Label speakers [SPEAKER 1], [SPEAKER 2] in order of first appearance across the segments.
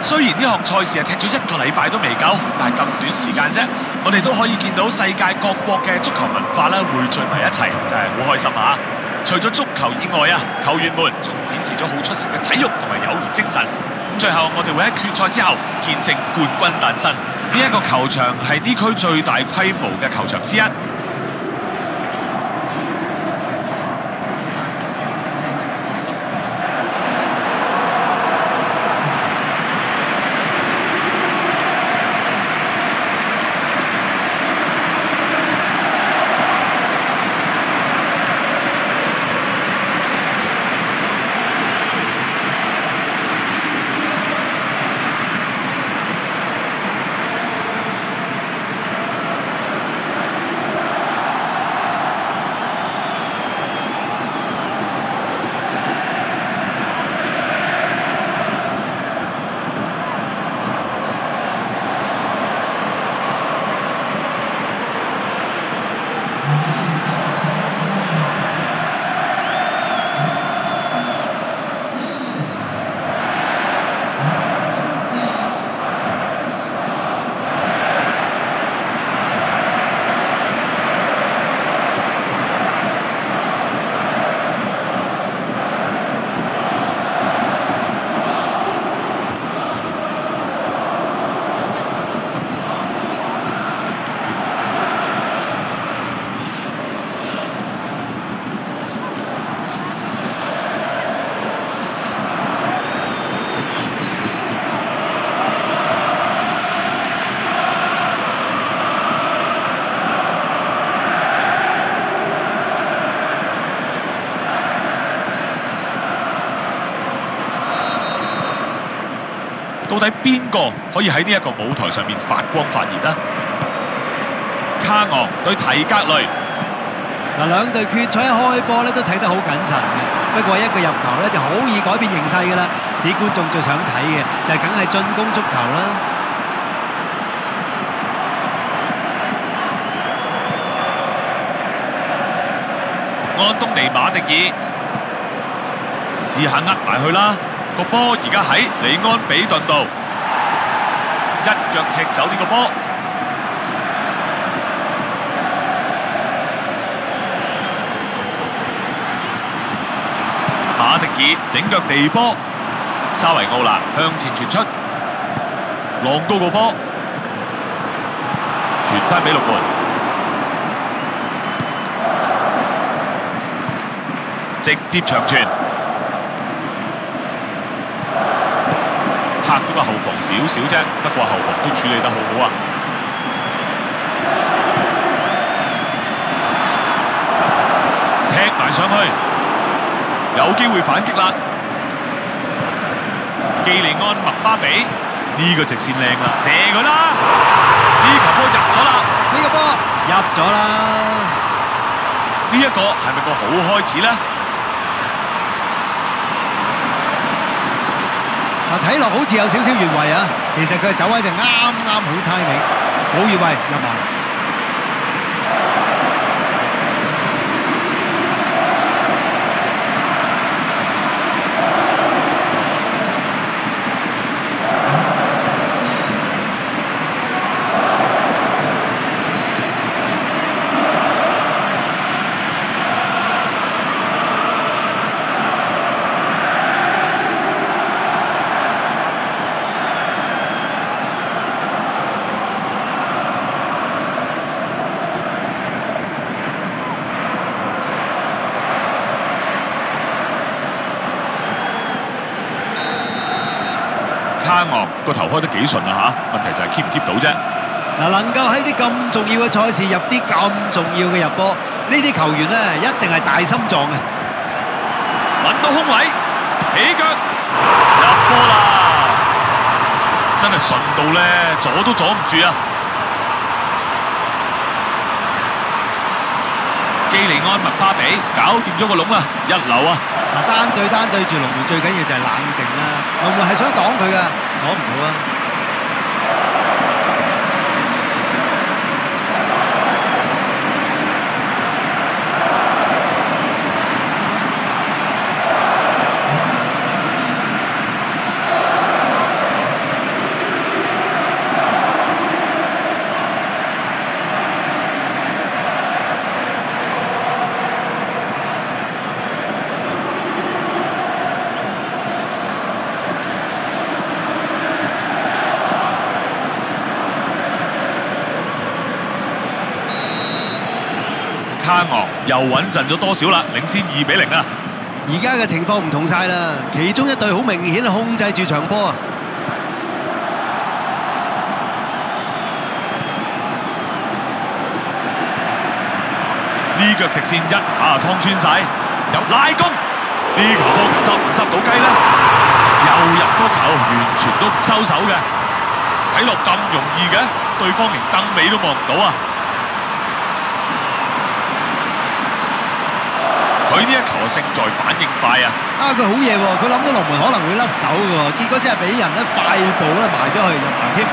[SPEAKER 1] 雖然呢項賽事係踢咗1個禮拜都未夠，但係咁短時間啫，我哋都可以見到世界各國嘅足球文化咧匯聚埋一齊，真係好開心啊！除咗足球以外啊，球員們仲展示咗好出色嘅體育同埋友誼精神。咁最後我哋會喺決賽之後見證冠軍誕生。呢一個球場係 D 區最大規模嘅球場之一。到底邊個可以喺呢一個舞台上面發光發熱呢？卡昂對提格雷。
[SPEAKER 2] 嗱，兩隊決賽一開波咧都睇得好謹慎嘅，不過一個入球咧就好易改變形勢㗎啦。啲觀眾最想睇嘅就係梗係進攻足球啦。
[SPEAKER 1] 安東尼馬迪爾試下呃埋去啦，個波而家喺里安比頓度，一腳踢走呢個波。馬迪爾整腳地波，沙維奧拿向前傳出，浪高個波，傳翻俾龍門。直接長傳，嚇到個後防少少啫，不過後防都處理得好好啊！踢埋上去，有機會反擊啦！基利安麥巴比呢個直線靚啦，射佢啦！呢球波入咗啦！
[SPEAKER 2] 呢個波入咗啦！
[SPEAKER 1] 呢一個係咪個好開始呢？
[SPEAKER 2] 嗱，睇落好似有少少越位啊，其實佢走位就啱好 timing， 冇越位入埋。
[SPEAKER 1] 卡昂個頭開得幾順啊嚇，問題就係 keep 唔 keep 到啫。
[SPEAKER 2] 嗱，能夠喺啲咁重要嘅賽事入啲咁重要嘅入波，呢啲球員咧一定係大心臟嘅。
[SPEAKER 1] 揾到空位，起腳入波啦！真係順到咧，阻都阻唔住啊！基利安麥巴比搞掂咗個籠啊，一流啊！
[SPEAKER 2] 嗱，單對住龍門最緊要就係冷靜啦。龍門係想擋佢㗎，擋唔到啊！
[SPEAKER 1] 卡昂又穩陣咗多少啦，領先2-0啊！
[SPEAKER 2] 而家嘅情況唔同晒啦，其中一隊好明顯控制住場波啊！
[SPEAKER 1] 呢腳直線一下劏穿晒，有拉弓，呢球波執唔執到雞呢？又入多球，完全都唔收手嘅，睇落咁容易嘅，對方連燈尾都望唔到啊！佢呢一球勝在反應快啊！
[SPEAKER 2] 佢好嘢喎，佢諗到龍門可能會甩手嘅喎，結果真係俾人快步埋咗去入球添。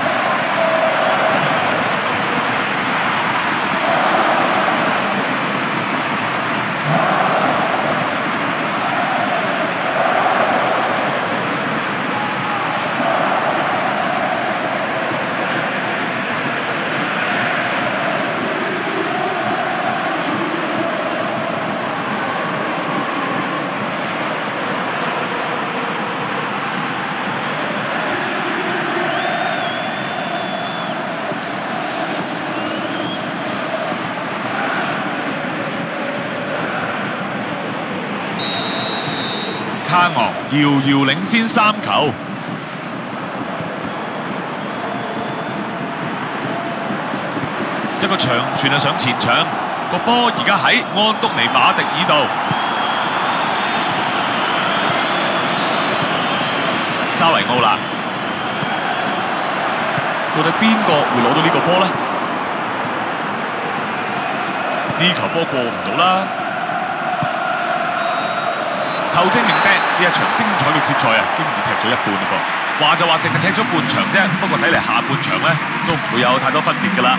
[SPEAKER 1] 卡昂遙遙領先3球，一個長傳上前場，個波而家喺安東尼馬迪爾度，沙維奧拿，到底邊個會攞到呢個波呢？呢球波過唔到啦！球證明釘，呢一場精彩嘅決賽啊，經已踢咗一半嘞噃。話就話淨係踢咗半場啫，不過睇嚟下半場咧都唔會有太多分別㗎啦。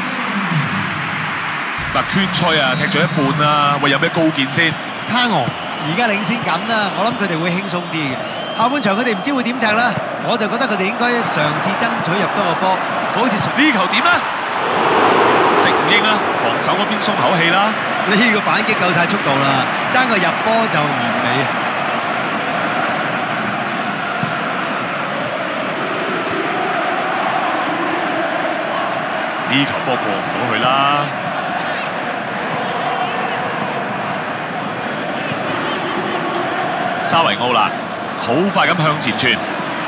[SPEAKER 1] 嗱，決賽啊踢咗一半啦，喂有咩高見先？
[SPEAKER 2] 卡昂而家領先緊啦，我諗佢哋會輕鬆啲嘅。下半場佢哋唔知會點踢啦，我就覺得佢哋應該嘗試爭取入多個波，好似呢
[SPEAKER 1] 球點啊？食唔應啊！防守嗰邊鬆口氣啦。
[SPEAKER 2] 呢個反擊夠晒速度啦，爭個入波就完美。
[SPEAKER 1] 呢球波過唔到去啦。沙維奧拿好快咁向前傳，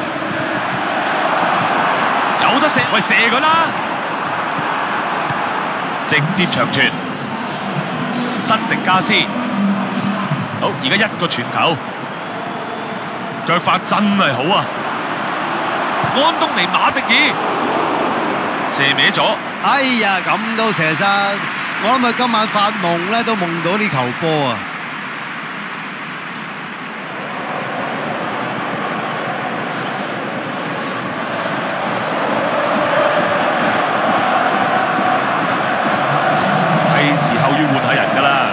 [SPEAKER 1] 有得射，喂射佢啦！直接長傳，辛迪加斯，好，而家一個傳球，腳法真係好啊！安東尼馬迪爾射歪咗，
[SPEAKER 2] 哎呀，咁都射失，我諗佢今晚發夢咧都夢到呢球波啊！
[SPEAKER 1] 時候要換下人㗎啦。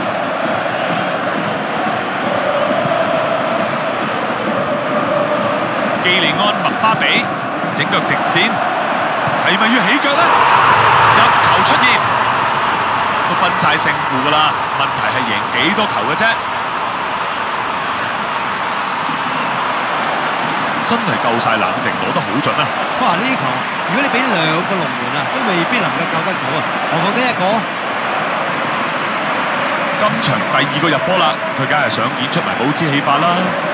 [SPEAKER 1] 基利安麥巴比整腳直線，係咪要起腳呢？入球出現，都分晒勝負㗎啦。問題係贏幾多球嘅啫。真係夠晒冷靜，攞得好準啊！
[SPEAKER 2] 哇！呢球如果你俾2個龍門啊，都未必能夠救得到啊，何況得1個。
[SPEAKER 1] 今場第2個入波啦，佢梗係想演出埋帽子戲法啦。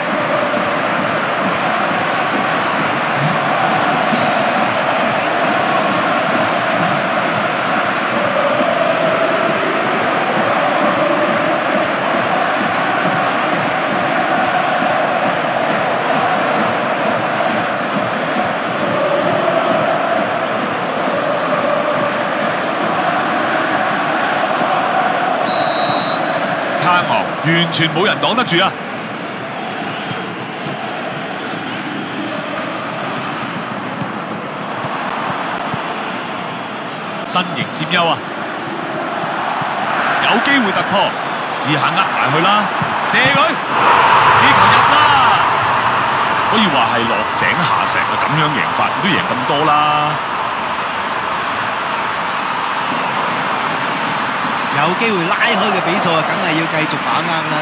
[SPEAKER 1] 卡昂完全冇人擋得住啊！身形佔優啊！有機會突破，試下呃埋去啦，射佢，呢球入啦！可以話係落井下石啊！咁樣贏法都贏咁多啦。
[SPEAKER 2] 有機會拉開嘅比數啊，梗係要繼續把握啦。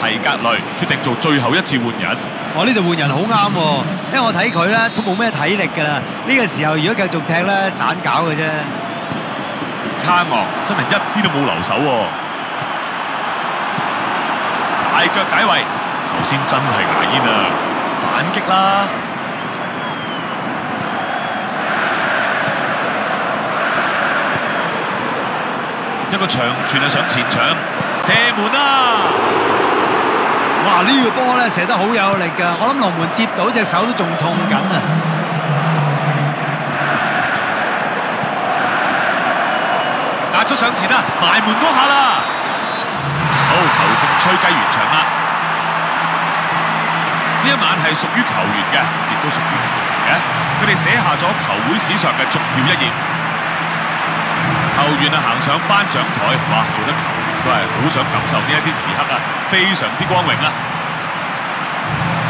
[SPEAKER 1] 提格雷決定做最後一次換人。
[SPEAKER 2] 我呢度換人好啱喎，因為我睇佢咧都冇咩體力㗎啦。呢個時候如果繼續踢咧，盞搞嘅啫。
[SPEAKER 1] 卡昂真係一啲都冇留手喎，大腳解圍，頭先真係牙煙啊！反擊啦！一個長傳係上前場，射門啊！
[SPEAKER 2] 哇！呢個波咧射得好有力㗎，我諗龍門接到隻手都仲痛緊啊！
[SPEAKER 1] 壓咗上前啦，埋門嗰下啦！好，球證吹雞完場啦。呢一晚係屬於球員嘅，亦都屬於球迷嘅，佢哋寫下咗球會史上嘅重要一頁。球員啊行上頒獎台，哇！做得球員都係好想感受呢一啲時刻啊，非常之光榮啊！